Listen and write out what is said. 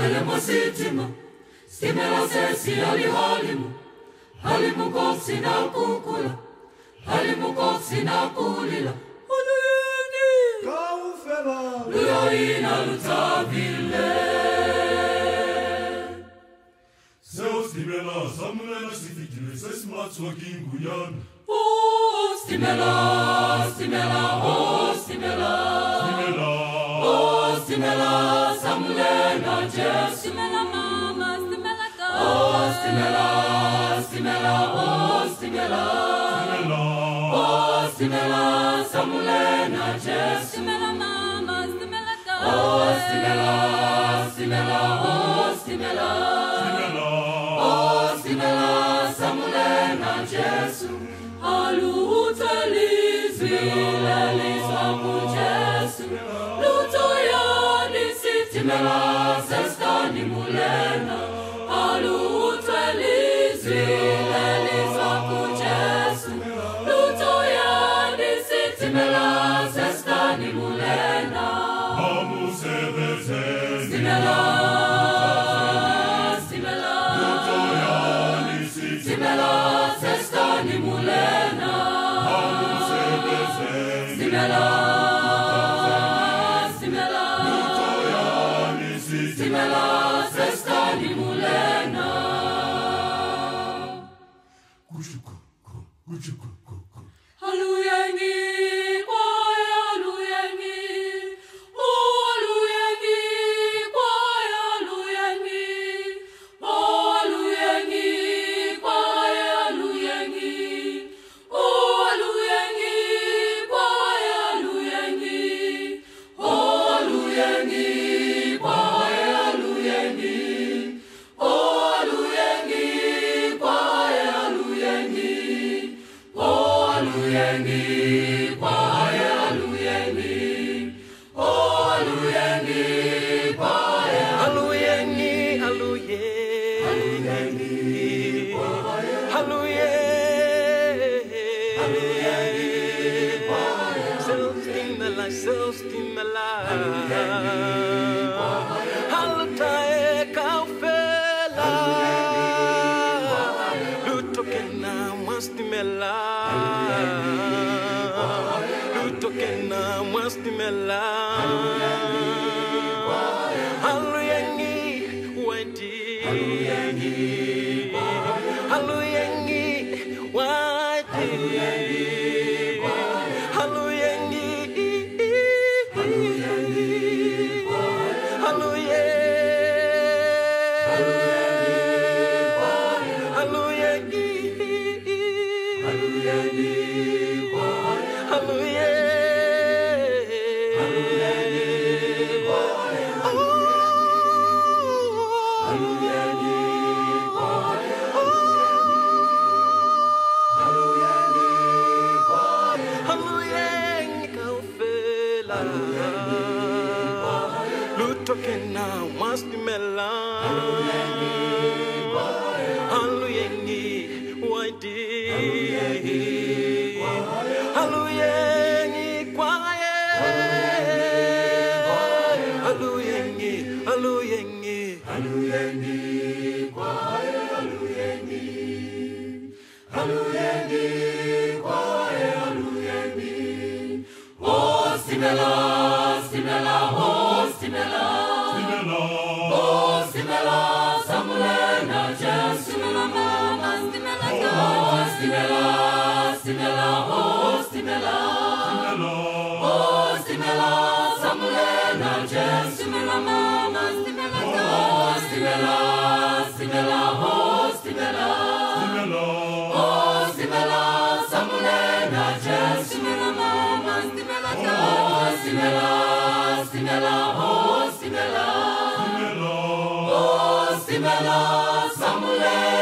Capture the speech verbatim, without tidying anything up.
Halemo sitima, stimela sesi ali halimu, halimu koksi na kukula, halimu koksi na kulila. Oluyeni, Kaufela, luyoina lutavile. Seu stimela, samulela sifikile, sesmatswa kinguyan. Oh, stimela, stimela, oh, stimela. Stimela, Oh, stimela, samulena Jesu. Stimela mama, stimela ka. Oh, stimela, stimela, oh, stimela. stimela, Oh, stimela, samulena Jesu. Stimela mama, stimela ka. Oh, stimela, stimela, oh, stimela. stimela, Oh, stimela, samulena Jesu. Alutalizwi leliswaku Jesu. Lutoyani sitimela sestani mulena. Alutalizwi leliswaku Jesu. Lutoyani sitimela sestani mulena. amusebeze, Stimela, stimela, Lutoyani sitimela, stimela sestani mulena. amusebeze, Stimela, stimela, Lutoyani sitimela, stimela sestani mulena. kuchuku, kuchuku, kuchuku. Haluyengi, kwai haluyengi, oh haluyengi, kwai haluyengi, oh haluyengi, kwai haluyengi, oh haluyengi, kwai haluyengi, oh haluyengi, kwai haluyengi, oh haluyengi, kwai haluyengi. Oh, haluyengi, kwai haluyengi. Oh, haluyengi, kwai Haluyengi, haluye, haluyengi, kwai haluye, kwai self-stimela, self-stimela, halutae kaufela, lutokena mwastimela, lutokena mwastimela, haluyengi, wadi, haluyengi, wadi, haluyengi, haluye, haluyengi, haluye, haluyengi kaufela, lutokena mwastimela, haluyengi wadi, haluyengi kwaye, haluyengi, haluyengi, haluyengi, kwai haluyengi. Haluyengi, kwai haluyengi. Oh, stimela, stimela, oh, stimela. Stimela, Oh, stimela, samulena Jesu. Stimela mama, stimela ka. Oh, stimela, stimela, oh, stimela. stimela, Oh, stimela, samulena Jesu. Stimela mama, stimela ka. Oh, stimela, stimela, oh, stimela. stimela, Oh, stimela, samulena Jesu. Stimela mama, stimela ka. Oh, stimela, stimela, oh, stimela. stimela, Oh, stimela, samulena